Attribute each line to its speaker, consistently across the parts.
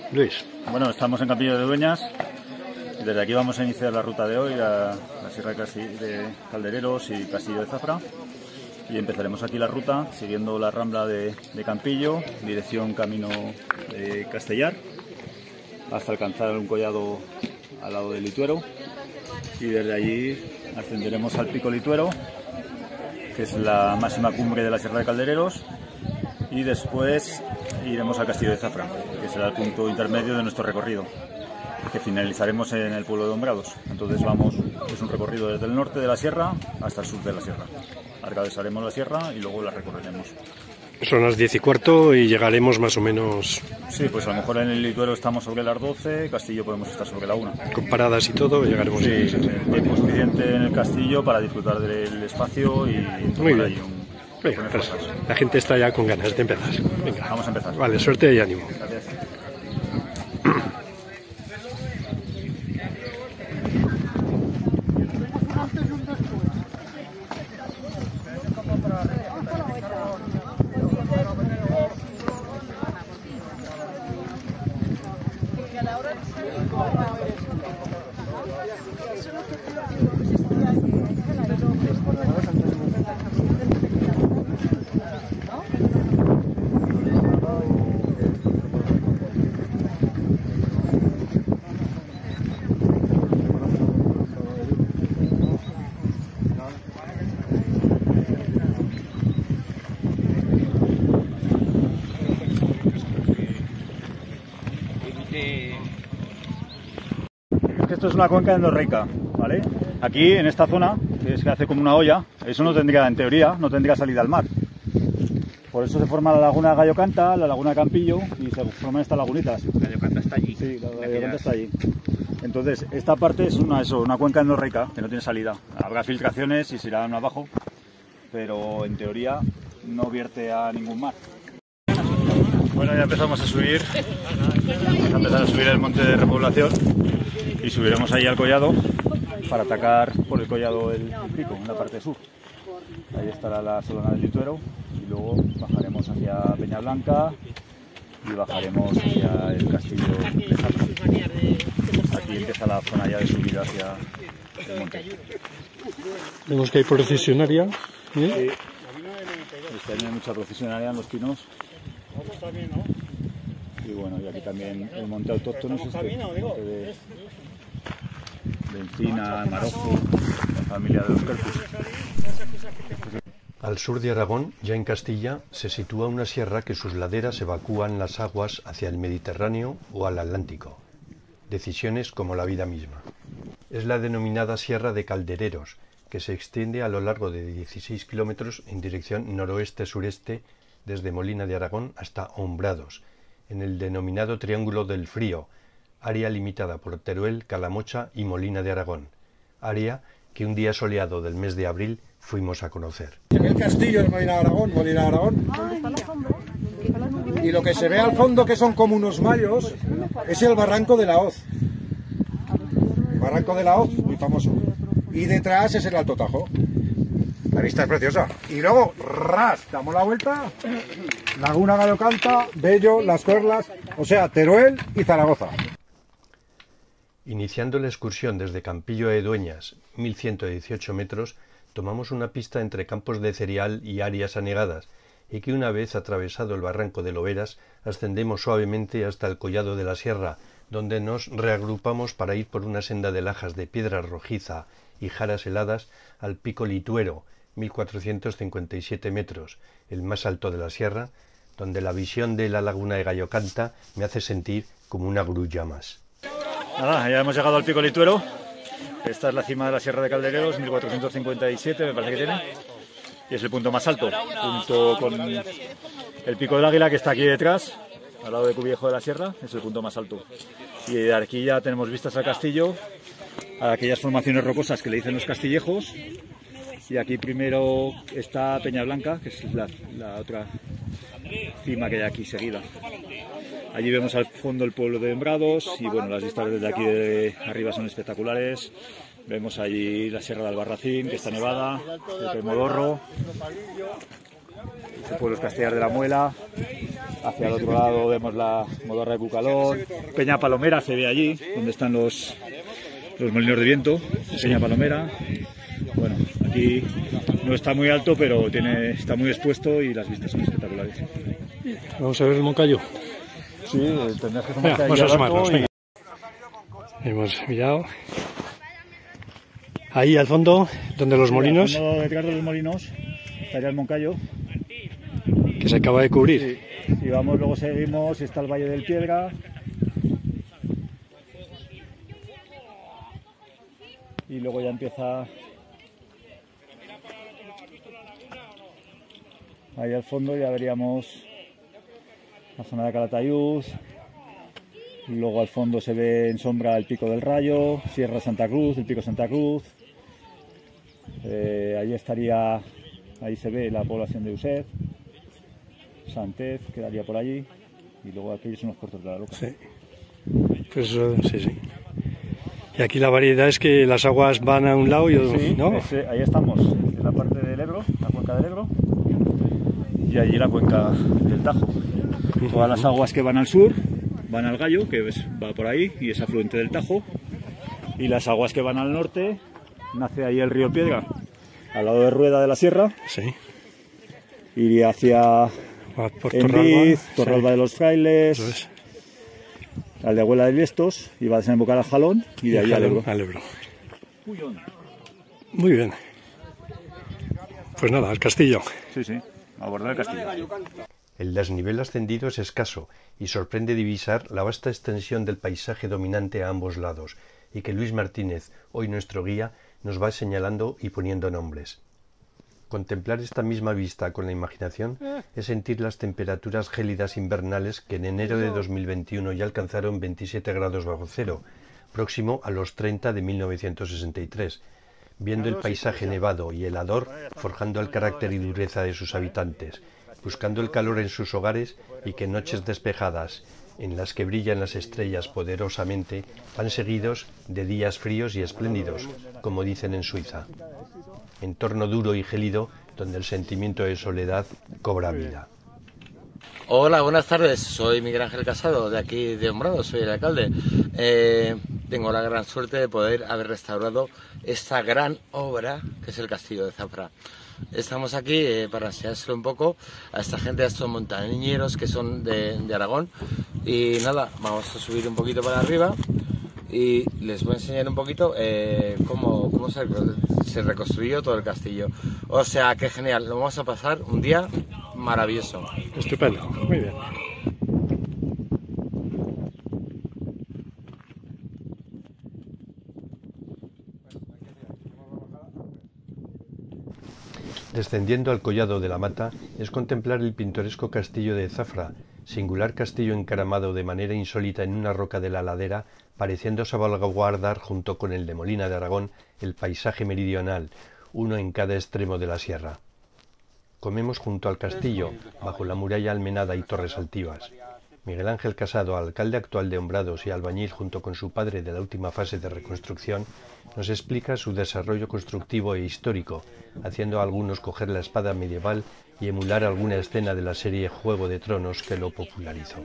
Speaker 1: Luis.
Speaker 2: Bueno, estamos en Campillo de Dueñas. Desde aquí vamos a iniciar la ruta de hoy, la Sierra de Caldereros y Castillo de Zafra. Y empezaremos aquí la ruta siguiendo la rambla de Campillo, dirección camino de Castellar, hasta alcanzar un collado al lado del Lituero. Y desde allí ascenderemos al Pico Lituero, que es la máxima cumbre de la Sierra de Caldereros. Y después iremos al Castillo de Zafra, que será el punto intermedio de nuestro recorrido, que finalizaremos en el pueblo de Hombrados. Entonces es un recorrido desde el norte de la sierra hasta el sur de la sierra. Atravesaremos la sierra y luego la recorreremos.
Speaker 1: Son las 10:15 y llegaremos más o menos...
Speaker 2: Sí, pues a lo mejor en el Lituero estamos sobre las 12, Castillo podemos estar sobre la 1.
Speaker 1: Con paradas y todo llegaremos.
Speaker 2: Sí, tiempo suficiente en el Castillo para disfrutar del espacio y
Speaker 1: muy
Speaker 2: ahí
Speaker 1: bien. Venga, pues, la gente está ya con ganas de empezar. Venga,
Speaker 2: vamos a empezar.
Speaker 1: Vale, suerte y ánimo.
Speaker 2: Gracias. Esto es una cuenca endorreica, ¿vale? Aquí, en esta zona, que hace como una olla, eso no tendría, en teoría, no tendría salida al mar. Por eso se forma la laguna Gallo Canta, la laguna Campillo, y se forman estas lagunitas.
Speaker 3: Gallo Canta está allí.
Speaker 2: Sí, la Gallo Canta está allí. Entonces, esta parte es una cuenca endorreica, que no tiene salida. Habrá filtraciones y se irán abajo, pero en teoría no vierte a ningún mar. Bueno, ya empezamos a subir. Vamos a empezar a subir el monte de repoblación y subiremos ahí al collado para atacar por el collado el pico, en la parte sur. Ahí estará la Solana del Lituero y luego bajaremos hacia Peñablanca y bajaremos hacia el Castillo de Zafra. Aquí empieza la zona ya de subida hacia el monte.
Speaker 1: Vemos que hay procesionaria.
Speaker 2: Sí. Este año hay mucha procesionaria en los pinos. Y bueno, y aquí también el monte autóctono es este, el monte de Encina, Marojo, la familia de los Quercus.
Speaker 4: Al sur de Aragón, ya en Castilla, se sitúa una sierra que sus laderas evacúan las aguas hacia el Mediterráneo o al Atlántico. Decisiones como la vida misma. Es la denominada Sierra de Caldereros, que se extiende a lo largo de 16 kilómetros en dirección noroeste-sureste desde Molina de Aragón hasta Hombrados, en el denominado Triángulo del Frío, área limitada por Teruel, Calamocha y Molina de Aragón, área que un día soleado del mes de abril fuimos a conocer.
Speaker 5: El castillo es Molina de Aragón. Y lo que se ve al fondo, que son como unos mayos, es el Barranco de la Hoz. Barranco de la Hoz, muy famoso. Y detrás es el Alto Tajo. La vista es preciosa. Y luego, ras, damos la vuelta. Laguna Gallo Canta, Bello, Las Cuerlas, o sea, Teruel y Zaragoza.
Speaker 4: Iniciando la excursión desde Campillo de Dueñas, 1118 metros, tomamos una pista entre campos de cereal y áreas anegadas, y que una vez atravesado el barranco de Loberas, ascendemos suavemente hasta el collado de la sierra, donde nos reagrupamos para ir por una senda de lajas de piedra rojiza y jaras heladas al Pico Lituero, 1457 metros, el más alto de la sierra, donde la visión de la laguna de Gallo Canta me hace sentir como una grulla más.
Speaker 2: Nada, ya hemos llegado al Pico Lituero. Esta es la cima de la Sierra de Caldereros, 1457 me parece que tiene. Y es el punto más alto, junto con el Pico del Águila, que está aquí detrás, al lado de Cubiejo de la Sierra, es el punto más alto. Y de aquí ya tenemos vistas al castillo, a aquellas formaciones rocosas que le dicen los castillejos. Y aquí primero está Peñablanca, que es la otra cima que hay aquí seguida. Allí vemos al fondo el pueblo de Hombrados y bueno, las vistas desde aquí de arriba son espectaculares. Vemos allí la Sierra de Albarracín, que está nevada, el Pedmodorro, el pueblo es Castellar de la Muela. Hacia el otro lado vemos la Modorra de Cucalón. Peña Palomera se ve allí, donde están los molinos de viento. Peña Palomera. Bueno, aquí no está muy alto, pero está muy expuesto y las vistas son espectaculares.
Speaker 1: Vamos a ver el Moncayo.
Speaker 2: Sí, tendrás que tomarte
Speaker 1: Vamos a asomarnos. Hemos mirado. Ahí al fondo, donde los molinos.
Speaker 2: Al fondo, detrás de los molinos, estaría el Moncayo.
Speaker 1: Que se acaba de cubrir.
Speaker 2: Sí. Y vamos, luego seguimos y está el Valle del Piedra. Y luego ya empieza ahí al fondo, ya veríamos la zona de Calatayud. Luego al fondo se ve en sombra el Pico del Rayo, Sierra Santa Cruz, el Pico Santa Cruz. Ahí se ve la población de Uset. Santez quedaría por allí. Y luego aquellos son los puertos de la Loca.
Speaker 1: Sí. Pues sí. Y aquí la variedad es que las aguas van a un lado y otro,
Speaker 2: sí,
Speaker 1: ¿no?
Speaker 2: Ahí estamos, en la parte del Ebro, la cuenca del Ebro. Y allí la cuenca del Tajo. Todas las aguas que van al sur van al Gallo, que va por ahí y es afluente del Tajo. Y las aguas que van al norte, nace ahí el río Piedra, al lado de Rueda de la Sierra.
Speaker 1: Sí.
Speaker 2: Y hacia Endiz, Torralba de los Frailes,
Speaker 1: Eso es.
Speaker 2: Aldehuela de Liestos, y va a desembocar al Jalón y de ahí al Ebro.
Speaker 1: Muy bien. Pues nada, al castillo.
Speaker 2: Sí, abordar el castillo.
Speaker 4: El desnivel ascendido es escaso y sorprende divisar la vasta extensión del paisaje dominante a ambos lados y que Luis Martínez, hoy nuestro guía, nos va señalando y poniendo nombres. Contemplar esta misma vista con la imaginación es sentir las temperaturas gélidas invernales que en enero de 2021 ya alcanzaron 27 grados bajo cero, próximo a los 30 de 1963, viendo el paisaje nevado y helador forjando el carácter y dureza de sus habitantes, buscando el calor en sus hogares y que noches despejadas, en las que brillan las estrellas poderosamente, van seguidos de días fríos y espléndidos, como dicen en Suiza. Entorno duro y gélido donde el sentimiento de soledad cobra vida.
Speaker 3: Hola, buenas tardes. Soy Miguel Ángel Casado, de aquí de Hombrado, soy el alcalde. Tengo la gran suerte de poder haber restaurado esta gran obra que es el Castillo de Zafra. Estamos aquí para enseñárselo un poco a esta gente, a estos montañeros que son de Aragón. Y nada, vamos a subir un poquito para arriba y les voy a enseñar un poquito cómo se reconstruyó todo el castillo. O sea, que genial, lo vamos a pasar un día maravilloso.
Speaker 1: Estupendo, muy bien.
Speaker 4: Descendiendo al collado de la Mata es contemplar el pintoresco castillo de Zafra, singular castillo encaramado de manera insólita en una roca de la ladera, pareciendo salvaguardar junto con el de Molina de Aragón el paisaje meridional, uno en cada extremo de la sierra. Comemos junto al castillo, bajo la muralla almenada y torres altivas. Miguel Ángel Casado, alcalde actual de Hombrados y albañil junto con su padre de la última fase de reconstrucción, nos explica su desarrollo constructivo e histórico, haciendo a algunos coger la espada medieval y emular alguna escena de la serie Juego de Tronos que lo popularizó.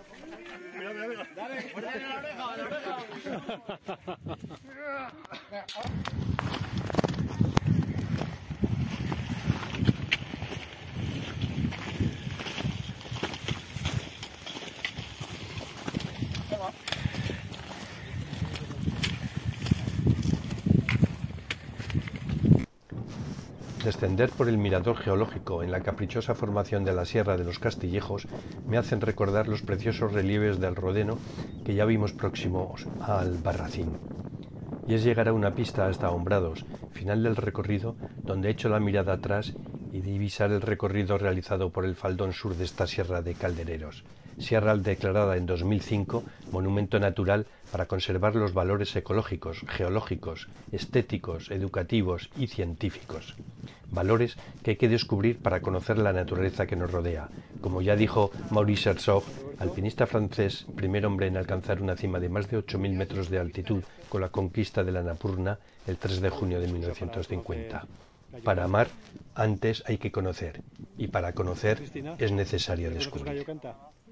Speaker 4: Descender por el mirador geológico en la caprichosa formación de la Sierra de los Castillejos me hacen recordar los preciosos relieves del Rodeno que ya vimos próximos al Barracín. Y es llegar a una pista hasta Hombrados, final del recorrido, donde echo la mirada atrás y divisar el recorrido realizado por el faldón sur de esta Sierra de Caldereros. Sierra declarada en 2005 monumento natural para conservar los valores ecológicos, geológicos, estéticos, educativos y científicos. Valores que hay que descubrir para conocer la naturaleza que nos rodea. Como ya dijo Maurice Herzog, alpinista francés, primer hombre en alcanzar una cima de más de 8.000 metros de altitud con la conquista de la Annapurna el 3 de junio de 1950. Para amar, antes hay que conocer, y para conocer es necesario descubrir.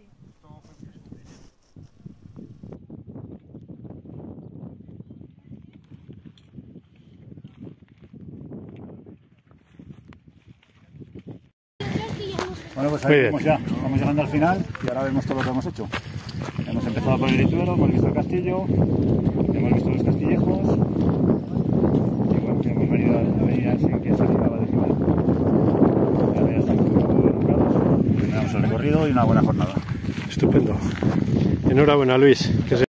Speaker 2: Bueno, pues
Speaker 1: Muy
Speaker 2: ahí
Speaker 1: bien.
Speaker 2: vamos ya. Estamos llegando al final y ahora vemos todo lo que hemos hecho. Hemos empezado por el Rituero, hemos visto el castillo, hemos visto los castillejos y bueno, hemos venido a venir a que se acaba de final. Ahora ya estamos un poco educados, terminamos el recorrido y una buena jornada.
Speaker 1: Estupendo. Enhorabuena, Luis. Que se